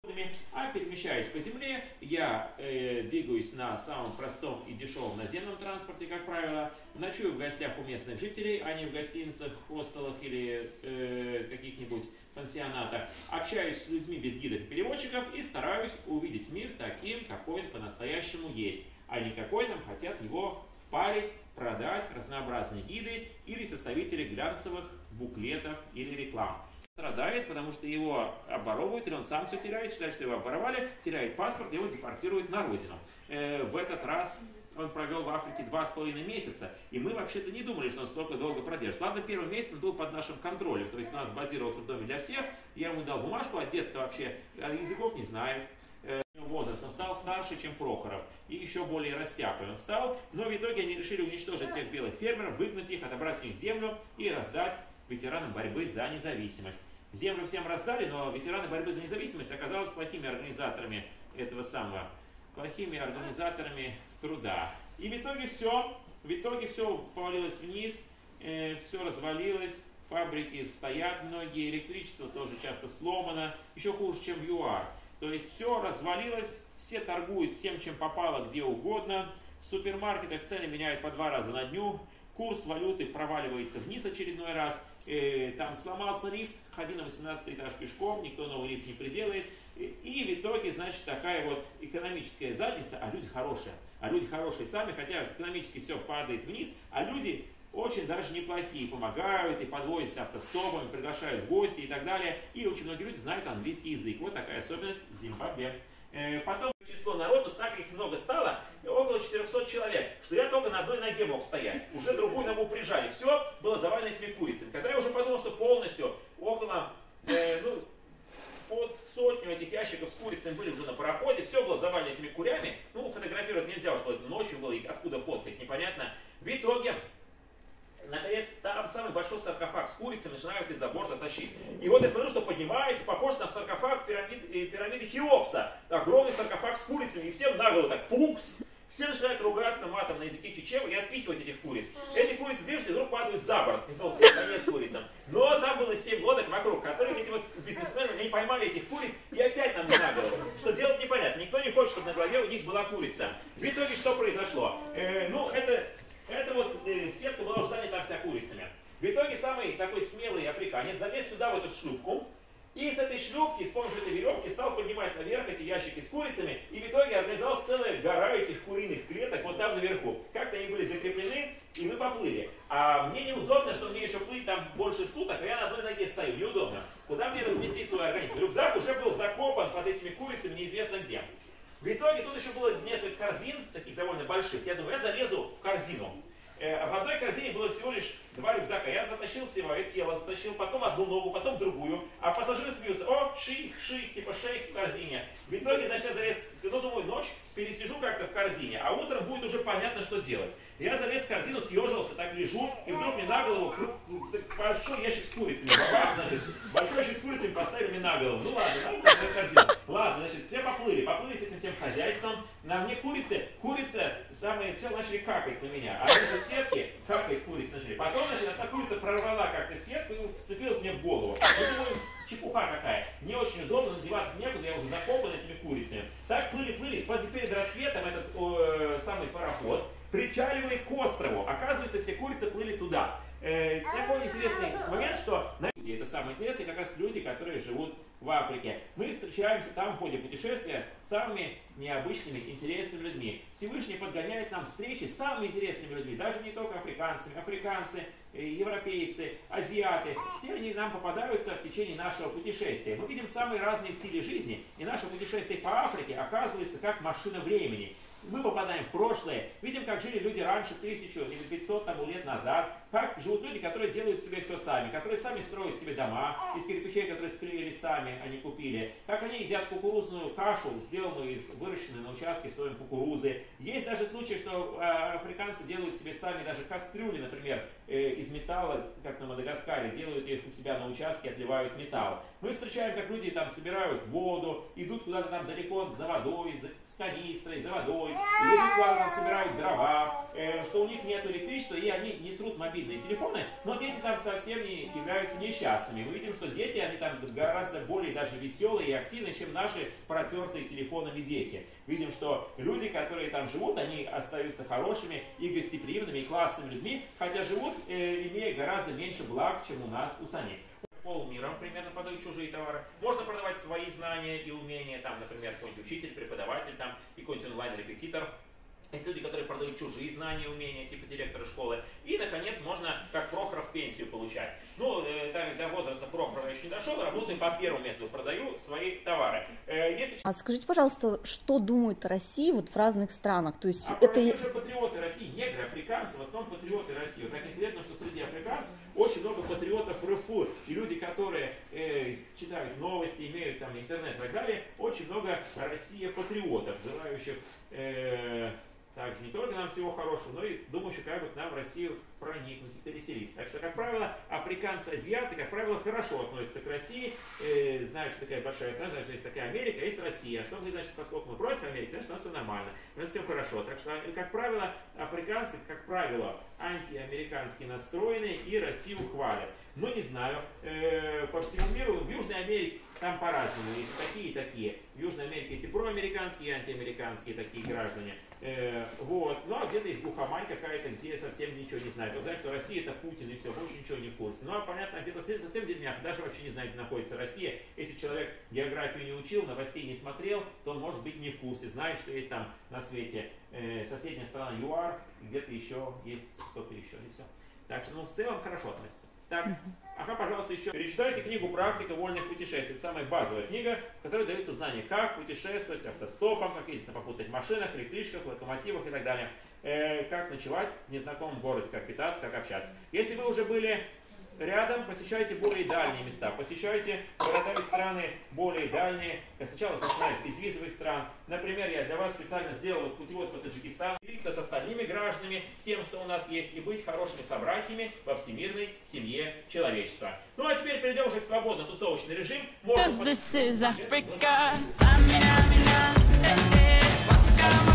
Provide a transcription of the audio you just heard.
А перемещаясь по земле, я двигаюсь на самом простом и дешевом наземном транспорте, как правило, ночую в гостях у местных жителей, а не в гостиницах, хостелах или каких-нибудь пансионатах, общаюсь с людьми без гидов и переводчиков и стараюсь увидеть мир таким, какой он по-настоящему есть, а не какой нам хотят его впарить, продать разнообразные гиды или составители глянцевых буклетов или реклам. Страдает, потому что его обворовывают, или он сам все теряет, считает, что его обворовали, теряет паспорт, и его депортируют на родину. В этот раз он провел в Африке 2,5 месяца, и мы вообще-то не думали, что он столько долго продержится. Ладно, первый месяц он был под нашим контролем, то есть он базировался в доме для всех, я ему дал бумажку, а дед-то вообще языков не знает. Возраст, он стал старше, чем Прохоров, и еще более растяпой он стал, но в итоге они решили уничтожить всех белых фермеров, выгнать их, отобрать у них землю и раздать ветеранам борьбы за независимость. Землю всем раздали, но ветераны борьбы за независимость оказались плохими организаторами этого самого, плохими организаторами труда. И в итоге все повалилось вниз, все развалилось, фабрики стоят многие, электричество тоже часто сломано, еще хуже, чем в ЮАР. То есть все развалилось, все торгуют всем, чем попало, где угодно, в супермаркетах цены меняют по 2 раза на дню, курс валюты проваливается вниз очередной раз, там сломался лифт, ходи на 18 этаж пешком, никто новый лифт не приделает. И в итоге, значит, такая вот экономическая задница, а люди хорошие. А люди хорошие сами, хотя экономически все падает вниз, а люди очень даже неплохие, помогают и подвозят автостопом, приглашают в гости и так далее. И очень многие люди знают английский язык. Вот такая особенность Зимбабве. Потом число народу, так их много стало, около 400 человек, что я только на одной ноге мог стоять. Уже другую ногу прижали. Все было завалено этими курицами. Когда я уже подумал, что полностью около, под 100 этих ящиков с курицами были уже на пароходе, все было завалено этими курями. Ну, фотографировать нельзя, уж это ночью было, и откуда фоткать, непонятно. В итоге, наконец, там самый большой саркофаг с курицами начинают из-за борта тащить. И вот я смотрю, что поднимается, похож на саркофаг пирамиды Хеопса. Огромный саркофаг с курицами, и всем на голову так пукс. Все начинают ругаться матом на языке чечевы и отпихивать этих куриц. Эти курицы движутся и вдруг падают за борт. И был всем конец курицам. Но там было 7 лодок вокруг, которые эти вот бизнесмены не поймали этих куриц и опять нам на голову. Что делать непонятно. Никто не хочет, чтобы на голове у них была курица. В итоге что произошло? Это вот сетка была уже занята вся курицами. В итоге самый такой смелый африканец залез сюда, в эту шлюпку, и с этой шлюпки, с помощью этой веревки, стал поднимать наверх эти ящики с курицами, и в итоге организовалась целая гора этих куриных клеток вот там наверху. Как-то они были закреплены, и мы поплыли. А мне неудобно, что мне еще плыть там больше суток, а я на одной ноге стою, неудобно. Куда мне разместить свой организм? Рюкзак уже был закопан под этими курицами неизвестно где. В итоге тут еще было несколько корзин, таких довольно больших. Я думаю, я залезу в корзину. В одной корзине было всего лишь 2 рюкзака. Я затащил свое тело, затащил потом одну ногу, потом другую. А пассажиры смеются: о, шейх, типа шейх в корзине. В итоге, значит, я залез, думаю, ночь пересижу как-то в корзине, а утром будет уже понятно, что делать. Я залез в корзину, съежился, так лежу, и вдруг мне на голову большой ящик с курицами. Бабах, значит, большой ящик с курицами поставили мне на голову. Ну ладно, в корзину. Ладно, значит, все поплыли с этим всем хозяйством. На мне курицы самые все начали какать на меня. А между сетки какать куриц начали. Потом, значит, эта курица прорвала как-то сетку и вцепилась мне в голову. Я думаю, чепуха какая. Не очень удобно, надеваться некуда, я уже закопан этими курицами. Так плыли, перед рассветом этот самый пароход причаливает к острову. Оказывается, все курицы плыли туда. Такой интересный момент, что это самое интересное, как раз люди, которые живут в Африке. Мы встречаемся там в ходе путешествия с самыми необычными, интересными людьми. Всевышний подгоняет нам встречи с самыми интересными людьми, даже не только африканцами, европейцы, азиаты. Все они нам попадаются в течение нашего путешествия. Мы видим самые разные стили жизни, и наше путешествие по Африке оказывается как машина времени. Мы попадаем в прошлое, видим, как жили люди раньше, 1000 или 500 лет назад, как живут люди, которые делают себе все сами, которые сами строят себе дома из кирпичей, которые склеили сами, а не купили, как они едят кукурузную кашу, сделанную из выращенной на участке своей кукурузы. Есть даже случаи, что африканцы делают себе сами даже кастрюли, например, из металла, как на Мадагаскаре, делают их у себя на участке, отливают металл. Мы встречаем, как люди там собирают воду, идут куда-то там далеко за водой, с канистрой, за водой, идут куда-то там собирают дрова, что у них нет электричества, и они не трут мобильные телефоны, но дети там совсем не являются несчастными. Мы видим, что дети, они там гораздо более даже веселые и активные, чем наши протертые телефонами дети. Видим, что люди, которые там живут, они остаются хорошими и гостеприимными, и классными людьми, хотя живут, имея гораздо меньше благ, чем у нас, у самих. Полмира примерно продают чужие товары. Можно продавать свои знания и умения, там, например, какой-нибудь учитель, преподаватель, там, и какой-нибудь онлайн-репетитор. Есть люди, которые продают чужие знания и умения, типа директора школы. И, наконец, можно, как Прохоров, пенсию получать. Ну, до возраста Прохорова еще не дошел, работаю по первому методу, продаю свои товары. А скажите, пожалуйста, что думают о России вот в разных странах? То есть это же патриоты России, негры, африканцы, в основном патриоты России. Вот так интересно, что среди африканцев очень много патриотов РФ. И люди, которые читают новости, имеют там интернет и так далее, очень много России патриотов, желающих также не только нам всего хорошего, но и думающих, как бы к нам в Россию проникнуть и переселиться. Так что, как правило, африканцы, азиаты, как правило, хорошо относятся к России, знают, что такая большая страна, знают, что есть такая Америка, есть Россия. Что значит, поскольку мы против Америки, значит, у нас все нормально, у нас всем хорошо. Так что, как правило, африканцы, как правило, антиамерикански настроены и Россию хвалят. Но не знаю, по всему миру, в Южной Америке там по-разному, есть такие и такие. В Южной Америке есть и проамериканские, и антиамериканские такие граждане. Вот. Ну а где-то есть глухомань какая-то, где совсем ничего не знают. Вот знаешь, что Россия это Путин и все, больше ничего не в курсе. Ну а понятно, где-то совсем в деревнях даже вообще не знает, где находится Россия. Если человек географию не учил, новостей не смотрел, то он может быть не в курсе. Знает, что есть там на свете соседняя страна ЮАР, где-то еще есть что-то еще, и все. Так что, ну, в целом хорошо относится. Так, пожалуйста, еще перечитайте книгу «Практика вольных путешествий». Это самая базовая книга, в которой даются знания, как путешествовать автостопом, как ездить на попутных машинах, электричках, локомотивах и так далее. Как ночевать в незнакомом городе, как питаться, как общаться. Если вы уже были рядом, посещайте более дальние места, посещайте города и страны более дальние. Сначала начинаю из визовых стран. Например, я для вас специально сделал путевод по Таджикистану, делиться с остальными гражданами тем, что у нас есть, и быть хорошими собратьями во всемирной семье человечества. Ну а теперь перейдем уже к свободному тусовочный режим. Можно